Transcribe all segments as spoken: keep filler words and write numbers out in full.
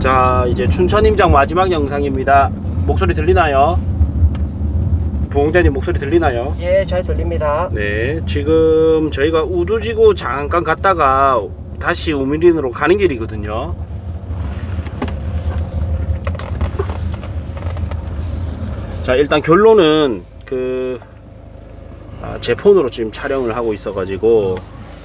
자, 이제 춘천 임장 마지막 영상입니다. 목소리 들리나요? 부홍자님 목소리 들리나요? 예, 잘 들립니다. 네, 지금 저희가 우두지구 잠깐 갔다가 다시 우미린으로 가는 길이거든요. 자, 일단 결론은 그 아, 제 폰으로 지금 촬영을 하고 있어 가지고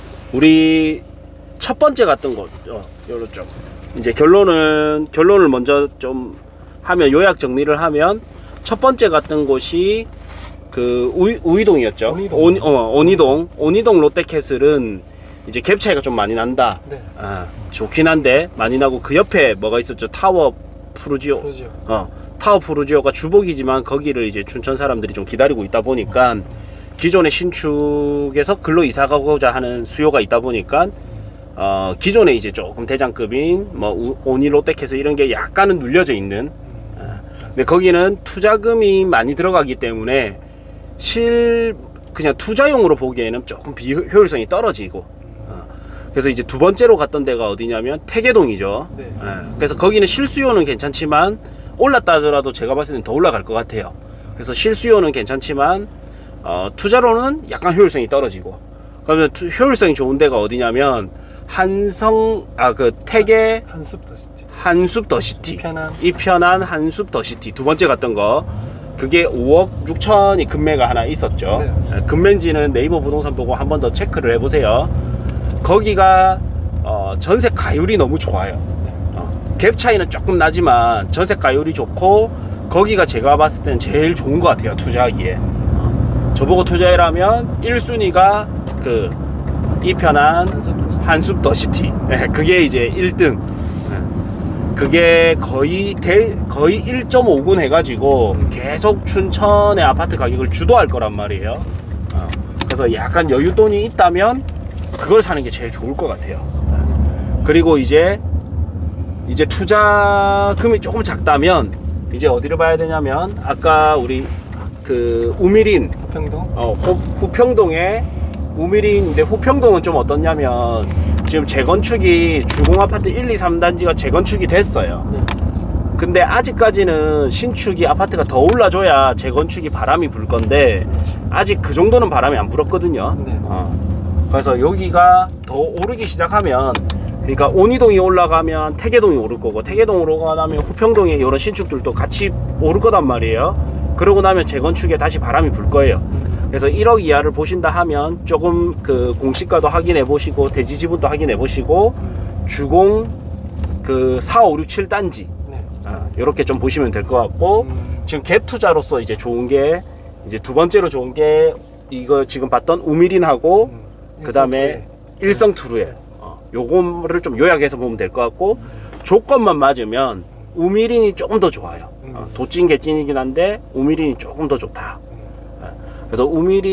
우리 첫 번째 갔던 곳 어, 요쪽 이제 결론은 결론을 먼저 좀 하면 요약 정리를 하면 첫 번째 갔던 곳이 그 우이, 우이동이었죠. 온이동. 온, 어, 온이동 온이동 롯데캐슬은 이제 갭 차이가 좀 많이 난다. 네. 아, 좋긴 한데 많이 나고 그 옆에 뭐가 있었죠? 타워 푸르지오. 푸르지오. 어, 타워 푸르지오가 주복이지만 거기를 이제 춘천 사람들이 좀 기다리고 있다 보니까 기존의 신축에서 글로 이사 가고자 하는 수요가 있다 보니까 어, 기존에 이제 조금 대장급인 뭐 오니 롯데캐슬 이런 게 약간은 눌려져 있는. 어, 근데 거기는 투자금이 많이 들어가기 때문에 실 그냥 투자용으로 보기에는 조금 비효율성이 떨어지고. 어, 그래서 이제 두 번째로 갔던 데가 어디냐면 태계동이죠. 네. 어, 그래서 거기는 실수요는 괜찮지만 올랐다 하더라도 제가 봤을 때는 더 올라갈 것 같아요. 그래서 실수요는 괜찮지만 어, 투자로는 약간 효율성이 떨어지고. 그러면 투, 효율성이 좋은 데가 어디냐면 한성 아 그 태계 한숲 더시티. 한숲 더시티 이편한. 이편한 한숲 더시티 두 번째 갔던 거 그게 오억 육천이 금매가 하나 있었죠. 네. 금매인지는 네이버 부동산 보고 한 번 더 체크를 해보세요. 거기가 어, 전세 가율이 너무 좋아요. 네. 어, 갭 차이는 조금 나지만 전세 가율이 좋고 거기가 제가 봤을 때는 제일 좋은 것 같아요. 투자하기에. 어, 저보고 투자해라면 일 순위가 그 이편한 한숲 더시티. 한숲 더시티. 네, 그게 이제 일 등. 네. 그게 거의 대, 거의 일 점 오 군 해가지고 계속 춘천의 아파트 가격을 주도할 거란 말이에요. 어, 그래서 약간 여윳돈이 있다면 그걸 사는 게 제일 좋을 것 같아요. 네. 그리고 이제 이제 투자금이 조금 작다면 이제 어디를 봐야 되냐면 아까 우리 그 우미린 평동. 어, 호, 후평동에 우미린인데 후평동은 좀 어떻냐면 지금 재건축이 주공아파트 일, 이, 삼 단지가 재건축이 됐어요. 네. 근데 아직까지는 신축이 아파트가 더 올라줘야 재건축이 바람이 불 건데 아직 그 정도는 바람이 안 불었거든요. 네. 어. 그래서 여기가 더 오르기 시작하면 그러니까 온이동이 올라가면 태계동이 오를 거고 태계동 오르가면 후평동에 이런 신축들도 같이 오를 거단 말이에요. 그러고 나면 재건축에 다시 바람이 불 거예요. 그래서 일억 이하를 보신다 하면 조금 그 공시가도 확인해 보시고 대지 지분도 확인해 보시고 주공 그 사, 오, 육, 칠 단지 네. 아, 이렇게 좀 보시면 될 것 같고 음. 지금 갭 투자로서 이제 좋은 게 이제 두 번째로 좋은 게 이거 지금 봤던 우미린하고 음. 그 다음에 일성 투루엘 어, 요거를 좀 요약해서 보면 될 것 같고 조건만 맞으면 우미린이 조금 더 좋아요. 어, 도찐 개찐이긴 한데 우미린이 조금 더 좋다. 그래서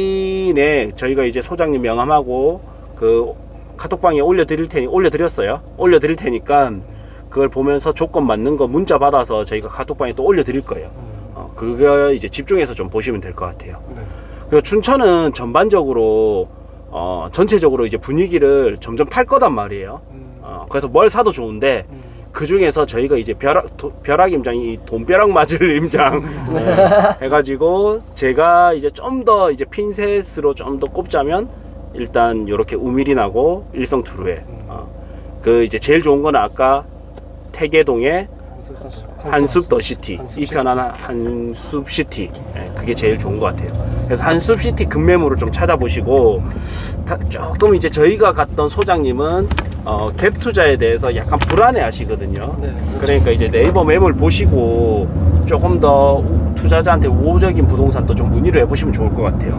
우미린에 저희가 이제 소장님 명함하고 그 카톡방에 올려드릴 테니 올려드렸어요. 올려드릴 테니까 그걸 보면서 조건 맞는 거 문자 받아서 저희가 카톡방에 또 올려드릴 거예요. 어, 그거 이제 집중해서 좀 보시면 될 것 같아요. 네. 그리고 춘천은 전반적으로 어, 전체적으로 이제 분위기를 점점 탈 거단 말이에요. 어, 그래서 뭘 사도 좋은데 그 중에서 저희가 이제 벼락, 도, 벼락 임장이 돈벼락 맞을 임장 네, 해가지고 제가 이제 좀 더 이제 핀셋으로 좀 더 꼽자면 일단 이렇게 우미린하고 일성 투루에 어, 그 이제 제일 좋은 거는 아까 태계동의 한숲 더시티. 한숲 더시티 한숲 이편한 한숲 시티 예, 그게 제일 좋은 것 같아요. 그래서 한숲 시티 급매물을 좀 찾아보시고 다, 조금 이제 저희가 갔던 소장님은 어, 갭 투자에 대해서 약간 불안해 하시거든요. 네, 그렇죠. 그러니까 이제 네이버 매물 보시고 조금 더 투자자한테 우호적인 부동산도 좀 문의를 해보시면 좋을 것 같아요.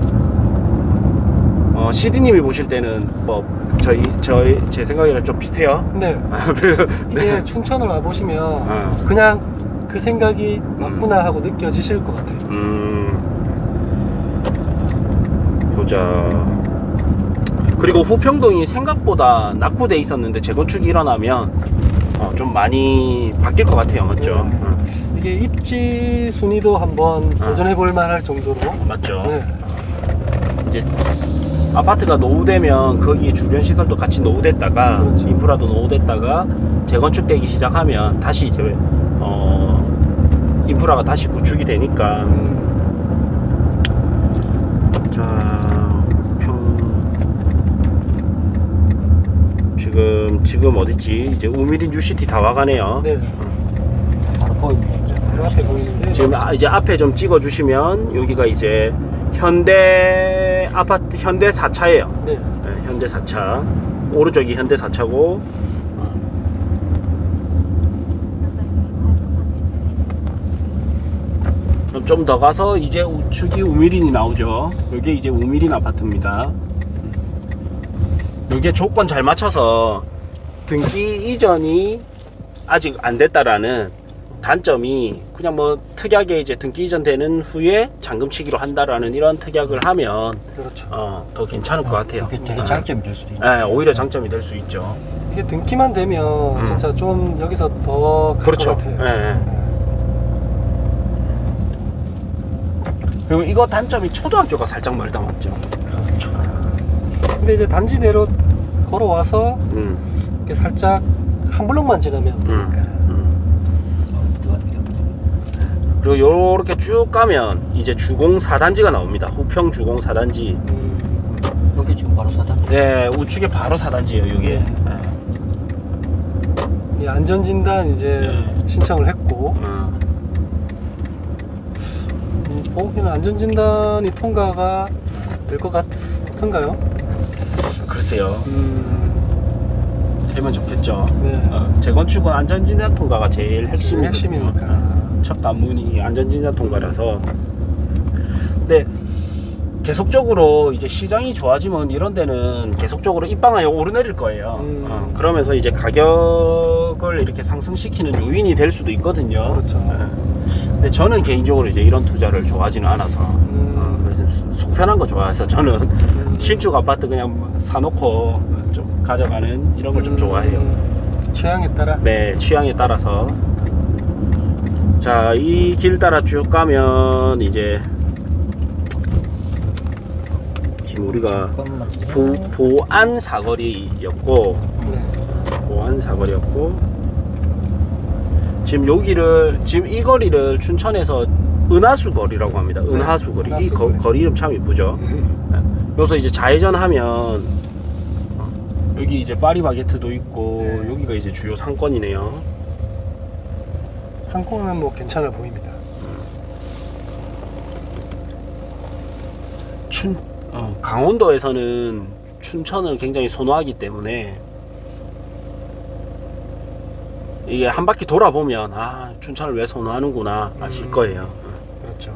어, 씨디님이 보실 때는 뭐 저희 저희 제 생각이랑 좀 비슷해요. 네. 이게 춘천을 와 보시면 어. 그냥 그 생각이 맞구나 하고 느껴지실 것 같아요. 음, 보자. 그리고 후평동이 생각보다 낙후돼 있었는데 재건축이 일어나면 어, 좀 많이 바뀔 것 같아요. 맞죠? 네. 어. 이게 입지 순위도 한번 도전해 볼 만할 정도로. 맞죠? 네. 이제 아파트가 노후되면 거기 주변 시설도 같이 노후됐다가 그렇죠. 인프라도 노후됐다가 재건축되기 시작하면 다시 이제 어 인프라가 다시 구축이 되니까 음. 자 평 지금 지금 어딨지? 이제 우미린 뉴시티 다 와가네요. 네. 바로 보입니다. 바로 앞에 보이는데 지금 아, 이제 앞에 좀 찍어 주시면 여기가 이제 현대 아파트 현대 사 차예요. 네. 네, 현대 사 차. 오른쪽이 현대 사 차고 좀 더 가서 이제 우측이 우미린이 나오죠. 여기 이제 우미린 아파트입니다. 여기에 조건 잘 맞춰서 등기 이전이 아직 안 됐다라는 단점이 그냥 뭐 특약에 이제 등기 이전 되는 후에 잔금치기로 한다라는 이런 특약을 하면 그렇죠. 어, 더 괜찮을 것 같아요. 이게 되게 장점이 될 수도 있고. 네, 오히려 장점이 될 수 있죠. 이게 등기만 되면 음. 진짜 좀 여기서 더 갈 그렇죠. 것 같아요. 예, 예. 그리고 이거 단점이 초등학교가 살짝 멀다 맞죠? 그렇죠. 근데 이제 단지 내로 걸어와서 음, 이렇게 살짝 한 블록만 지나면 음, 되니까. 음. 그리고 요렇게 쭉 가면 이제 주공 사 단지가 나옵니다. 후평 주공 사 단지. 음. 여기 지금 바로 사단. 네, 우측에 바로 사 단지예요, 여기. 네. 이 안전진단 이제 네. 신청을 했고 음. 음, 보기는 안전진단이 통과가 될 것 같은가요? 글쎄요. 음, 되면 좋겠죠. 네. 어, 재건축은 안전진단 통과가 제일 핵심이 핵심이니까. 첫 관문이 안전진단 통과라서. 근데 계속적으로 이제 시장이 좋아지면 이런 데는 계속적으로 입방아에 오르내릴 거예요. 음. 어, 그러면서 이제 가격을 이렇게 상승시키는 요인이 될 수도 있거든요. 그렇죠. 네. 근데 저는 개인적으로 이제 이런 투자를 좋아하지는 않아서 음. 어, 그래서 속 편한 거 좋아해서 저는 음. 신축 아파트 그냥 사놓고 좀 가져가는 이런 걸 좀 음, 좋아해요. 취향에 따라. 네, 취향에 따라서. 자, 이 길 따라 쭉 가면 이제 지금 우리가 보, 보안 사거리였고 네. 보안 사거리였고 지금 여기를 지금 이 거리를 춘천에서 은하수 거리라고 합니다. 네, 은하수 거리. 은하수 이 거, 거리. 거리 이름 참 이쁘죠. 네. 여기서 이제 좌회전하면 어, 여기 이제 파리바게트도 있고 네. 여기가 이제 주요 상권이네요. 상권은 뭐 괜찮아 보입니다. 춘 어, 강원도에서는 춘천을 굉장히 선호하기 때문에 이게 한 바퀴 돌아보면 아 춘천을 왜 선호하는구나 아실 음. 거예요. 그렇죠.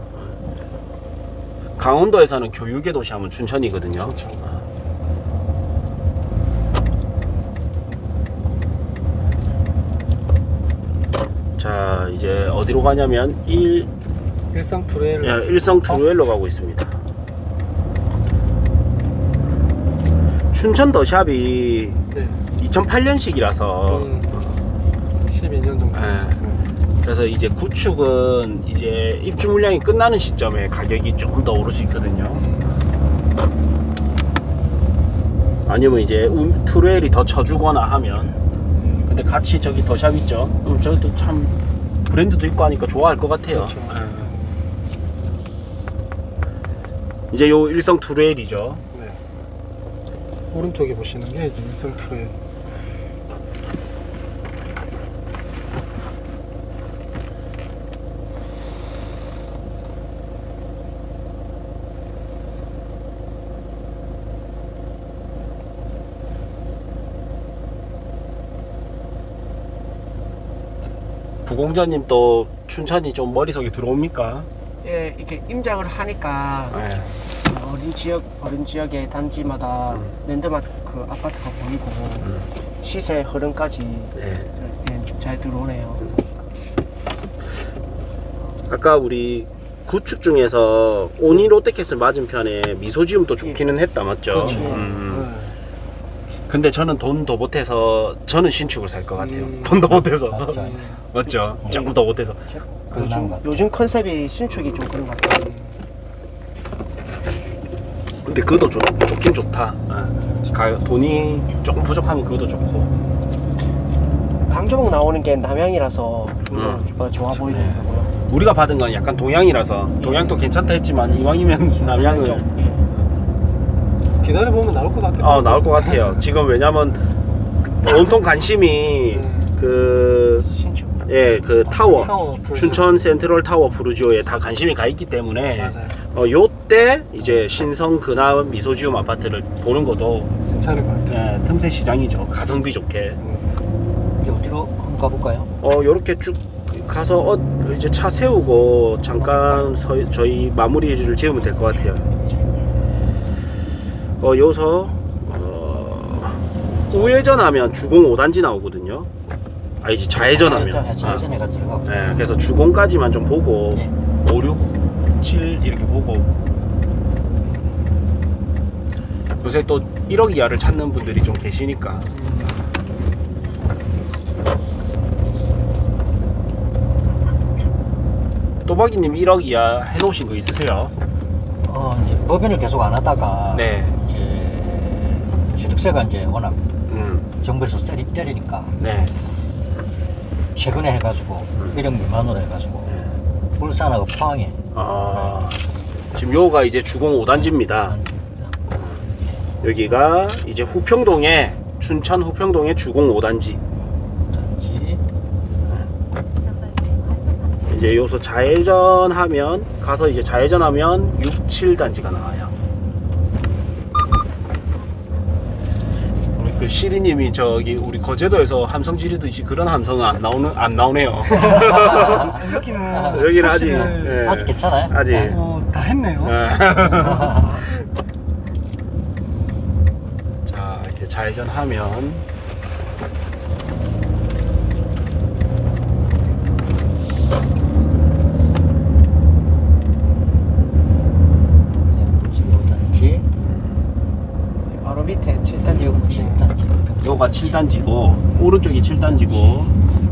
강원도에서는 교육의 도시 하면 춘천이거든요. 그렇죠. 자 이제 어디로 가냐면 일, 일성 투레일. 예, 일성 트루엘로 가고 있습니다. 춘천 더샵이 네. 이천팔 년식이라서 음, 십이 년 정도. 예. 그래서 이제 구축은 이제 입주 물량이 끝나는 시점에 가격이 조금 더 오를 수 있거든요. 아니면 이제 음, 트루엘이 더 쳐주거나 하면. 근데 같이 저기 더샵 있죠. 음, 저것도 참 브랜드도 있고 하니까 좋아할 것 같아요. 그렇죠. 예. 이제 요 일성 트루엘이죠. 네. 오른쪽에 보시는 게 이제 일성 투레일. 부공자님 또 춘천이 좀 머릿속에 들어옵니까? 예, 이렇게 임장을 하니까 네. 어린 지역 어린 지역의 단지마다 음. 랜드마크 아파트가 보이고 시세 흐름까지 네. 예, 잘 들어오네요. 아까 우리 구축 중에서 오니 롯데캐슬 맞은편에 미소지움도 좋기는 했다 맞죠? 그렇죠. 음. 네. 근데 저는 돈 더 못해서 저는 신축을 살 것 같아요. 음. 돈 더 못해서 맞죠. 맞죠? 조금 더 못해서. 그거 나은 것 같아요. 요즘 컨셉이 신축이 좀 그런 것 같아요. 근데 그것도 좋, 좋긴 좋다. 예. 가, 돈이 조금 부족하면 그것도 좋고. 강조목 나오는 게 남양이라서 좀 음. 더 좋아 보이더라고요. 우리가 받은 건 약간 동양이라서 동양도 괜찮다 했지만 이왕이면 남양을 기다려보면 나올 것 같기도 어, 하고. 나올 것 같아요. 지금 왜냐면 온통 관심이 그 신축. 예, 그 타워, 타워 프로젝트. 춘천 센트럴 타워 부르지오에 다 관심이 가 있기 때문에 맞아요. 어, 요때 이제 신성 근합 미소지움 아파트를 보는 것도 괜찮을 것 같아요. 예, 틈새 시장이죠. 가성비 좋게. 이제 어디로 한번 가볼까요? 어, 요렇게 쭉 가서 어, 이제 차 세우고 잠깐 서, 저희 마무리를 지으면 될 것 같아요. 이제. 어, 여기서 어, 우회전하면 주공 오 단지 나오거든요. 아, 이제 좌회전하면. 좌회전에 가 들어가고. 네, 그래서 주공까지만 좀 보고 네. 오, 육, 칠 이렇게 보고 요새 또 일억 이하를 찾는 분들이 좀 계시니까 또박이님 일억 이하 해놓으신 거 있으세요? 어, 이제 법인을 계속 안 하다가 네. 이제 취득세가 이제 워낙 음, 정부에서 때리, 때리니까 네. 최근에 해가지고 일억 미만으로 해가지고 울산하고 포항에 아, 지금 요가 이제 주공 오 단지입니다. 여기가 이제 후평동에 춘천 후평동에 주공 오 단지. 단지 이제 여기서 좌회전하면 가서 이제 좌회전하면 육, 칠 단지가 나와요. 우리 그 시리님이 저기 우리 거제도에서 함성 지르듯이 그런 함성은 안 나오는 안 나오네요. 여기는 여기는 아직 사실은 예. 아직 괜찮아요? 아직. 어, 다 했네요. 자, 이제 좌회전하면 단지 바로 밑에 칠 단지. 여기 칠 단지 요가 칠 단지고 오른쪽이 칠 단지고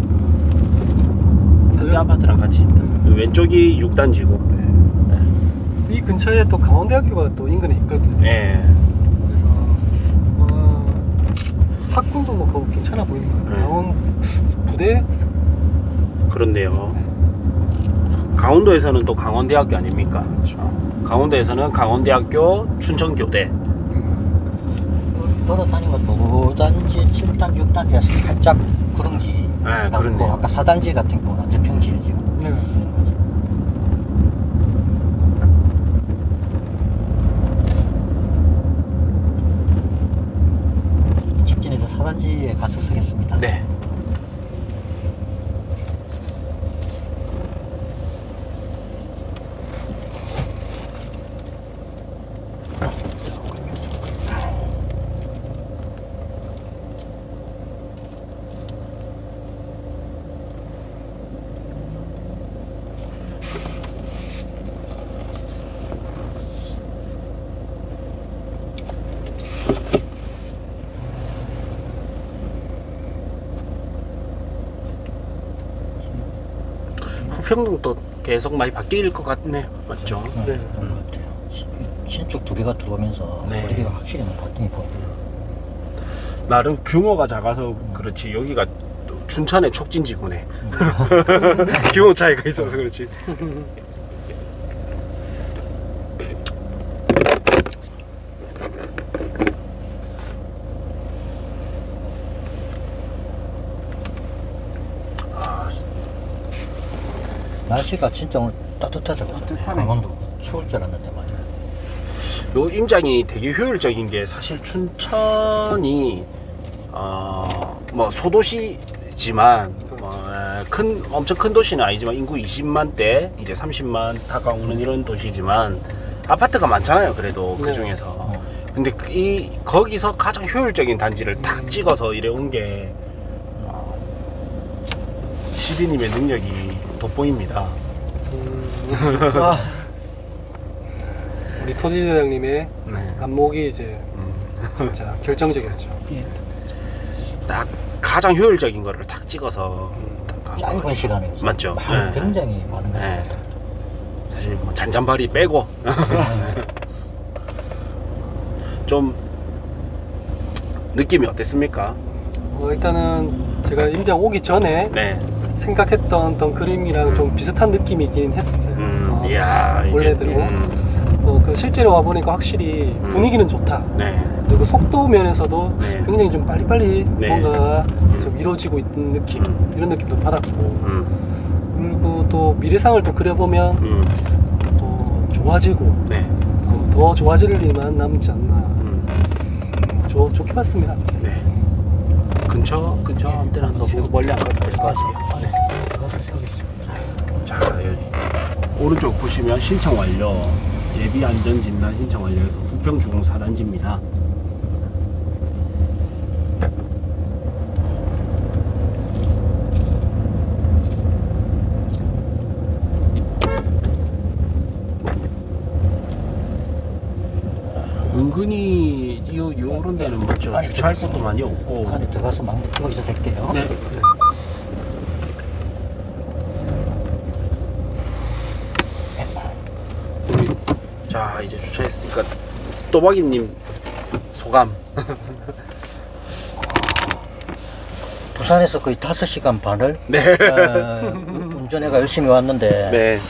이 아파트랑 같이 왼쪽이 육 단지고. 이 근처에 또 강원대학교가 또 인근에 있거든요. 예. 그래서 어, 학군도 뭐 거기 괜찮아 보이는 것 같아요. 네. 강원 부대 그렇네요. 강원도에서는 또 강원대학교 아닙니까? 어, 강원도에서는 강원대학교 춘천교대. 돌아다니면 오 단지, 칠 단지, 육 단지가 살짝 그런지 네, 그렇네요. 아까 사 단지 같은 경우는 완전 평지예요 지금. 네. 직진해서 사 단지에 가서 쓰겠습니다. 네. 후평동도 계속 많이 바뀔 것 같네요. 맞죠? 네. 그런 것 같아요. 신축 두 개가 들어오면서 네. 거리가 확실히 발등이 보여요. 나름 규모가 작아서 그렇지 여기가 또 춘천의 촉진지구네. 규모 차이가 있어서 그렇지. 날씨가 진짜 오늘 따뜻하더라고요. 따뜻하네. 강원도 추울 줄 알았는데 말이야. 요 임장이 되게 효율적인 게 사실 춘천이 어뭐 소도시지만 뭐큰 엄청 큰 도시는 아니지만 인구 이십만 대 이제 삼십만 다가오는 이런 도시지만 아파트가 많잖아요. 그래도 그 네. 중에서 근데 그 이 거기서 가장 효율적인 단지를 탁 찍어서 이래 온게 어, 시디님의 능력이 돋보입니다. 아, 우리 토지대장님의 네. 안목이 이제 음. 진짜 결정적이었죠. 예. 딱 가장 효율적인 거를 탁 찍어서 딱 짧은 시간에 맞죠? 말 네. 굉장히 많은 것 네. 같아요. 사실 뭐 잔잔바리 빼고 좀 느낌이 어땠습니까? 어, 일단은 제가 임장 오기 전에 네. 생각했던 어떤 그림이랑 좀 비슷한 느낌이긴 했었어요. 음, 어, 이야, 이제, 원래대로. 음, 어, 그 실제로 와 보니까 확실히 음. 분위기는 좋다. 네. 그리고 속도 면에서도 네. 굉장히 좀 빨리빨리 네. 뭔가 좀 이루어지고 있는 느낌, 음. 이런 느낌도 받았고, 음, 그리고 또 미래상을 또 그려보면 음, 또 좋아지고 네. 더, 더 좋아질 일만 남지 않나. 음, 좋, 좋게 봤습니다. 네. 근처 근처 아무 때나 너무 멀리 안 가도 될 것 같아요. 네. 들어가서 세우겠습니다. 자, 여기 오른쪽 보시면 신청 완료. 예비 안전 진단 신청 완료해서 후평 주공 사 단지입니다. 은근히 요 요런 데는 뭐죠? 아니, 주차할 곳도 많이 없고. 안에 들어가서 막 거기서 될게요. 네. 우리 자 이제 주차했으니까 또박이님 소감. 부산에서 거의 다섯 시간 반을 네. 어, 운전해가 열심히 왔는데 네.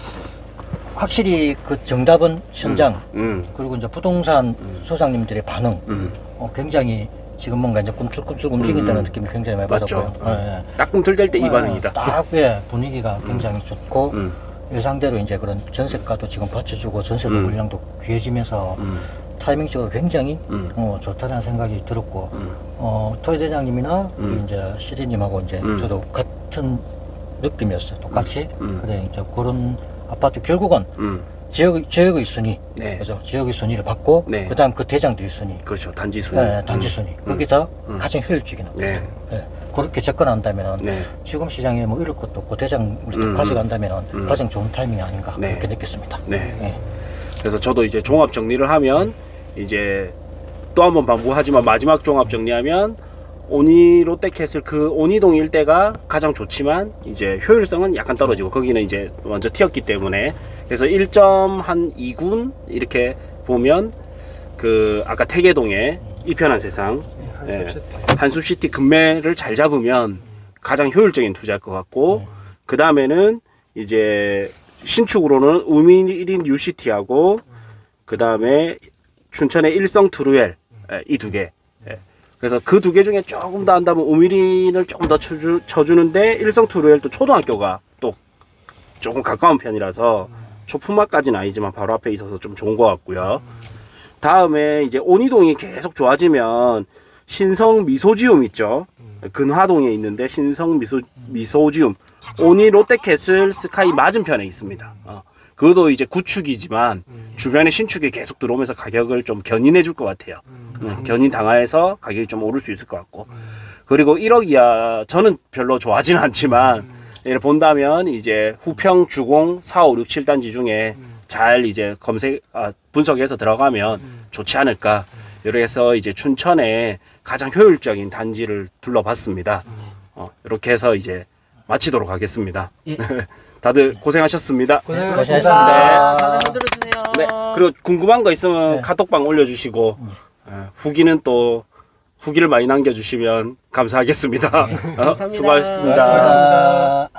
확실히 그 정답은 현장 음. 그리고 이제 부동산 소장님들의 반응 음. 어, 굉장히 지금 뭔가 이제 꿈틀꿈틀 움직인다는 음. 느낌이 굉장히 많이 맞죠. 받았고요. 예, 예. 따끔틀 될 때 이 반응이다. 딱 예, 분위기가 굉장히 좋고 음. 예상대로 이제 그런 전세가도 지금 받쳐주고 전세도 음. 물량도 귀해지면서 음. 타이밍적으로 굉장히 음. 어, 좋다는 생각이 들었고 음. 어, 토이 대장님이나 음. 우리 이제 시리님하고 이제 음. 저도 같은 느낌이었어요. 똑같이 음. 그래 이제 그런 아파트 결국은 음. 지역 지역의 순위, 네. 그죠? 지역의 순위를 받고 네. 그다음 그 대장들의 순위, 그렇죠. 단지 순위. 네, 단지 순위 거기서 음. 가장 효율적인 것 네. 같아요. 예, 그렇게 접근한다면은 네. 지금 시장에 뭐 이럴 것도 없고 대장 우리 음. 가져간다면은 음. 가장 좋은 타이밍이 아닌가 네. 그렇게 느꼈습니다. 네. 예. 그래서 저도 이제 종합 정리를 하면 이제 또 한 번 반복하지만 마지막 종합 정리하면 오니 롯데캐슬 그 오니동 일대가 가장 좋지만 이제 효율성은 약간 떨어지고 거기는 이제 먼저 튀었기 때문에 그래서 일 점 이 군 이렇게 보면 그 아까 태계동의 이편한 세상 예, 한숲시티. 한숲시티 금매를 잘 잡으면 가장 효율적인 투자일 것 같고 그 다음에는 이제 신축으로는 우민 일 인 유시티하고 그 다음에 춘천의 일성 트루엘 이 두 개. 예. 그래서 그 두 개 중에 조금 더 한다면 우미린을 조금 더 쳐주, 쳐주는데 일성 트루엘도 초등학교가 또 조금 가까운 편이라서 초품화까지는 아니지만 바로 앞에 있어서 좀 좋은 것 같고요. 다음에 이제 온이동이 계속 좋아지면 신성 미소지움 있죠. 근화동에 있는데 신성 미소, 미소지움 오니 롯데캐슬 스카이 맞은편에 있습니다. 어. 그것도 이제 구축이지만 주변에 신축이 계속 들어오면서 가격을 좀 견인해 줄 것 같아요. 음, 견인 당하에서 가격이 좀 오를 수 있을 것 같고. 그리고 일억 이하 저는 별로 좋아하지는 않지만 예를 본다면 이제 후평 주공 사, 오, 육, 칠 단지 중에 잘 이제 검색 아, 분석해서 들어가면 좋지 않을까. 이렇게 해서 이제 춘천에 가장 효율적인 단지를 둘러봤습니다. 어, 이렇게 해서 이제 마치도록 하겠습니다. 예. 다들 고생하셨습니다. 고생하셨습니다. 다들 흔들어 주세요. 네. 그리고 궁금한 거 있으면 네. 카톡방 올려주시고 어, 후기는 또 후기를 많이 남겨주시면 감사하겠습니다. 어, 감사합니다. 수고하셨습니다. 고맙습니다.